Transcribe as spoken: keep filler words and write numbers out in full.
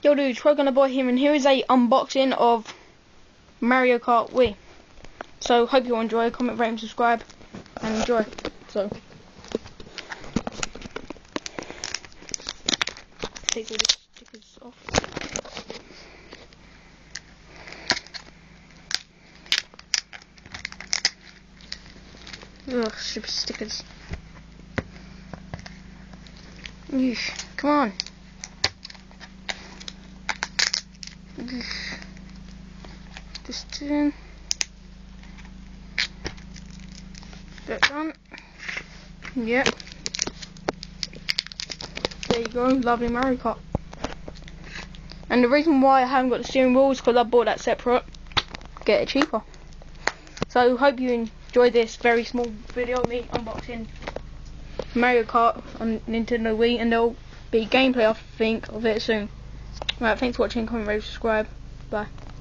Yo dudes, we're gonna boy here, and here is a unboxing of Mario Kart Wii. So hope you all enjoy. Comment, rate and subscribe and enjoy. So take all these stickers off. Ugh, stupid stickers. Yeesh, come on. Just in. That done. Yep. There you go, lovely Mario Kart. And the reason why I haven't got the steering wheel is because I bought that separate. Get it cheaper. So hope you enjoyed this very small video of me unboxing Mario Kart on Nintendo Wii, and there'll be gameplay I think of it soon. Right, thanks for watching, comment, rate, subscribe. Bye.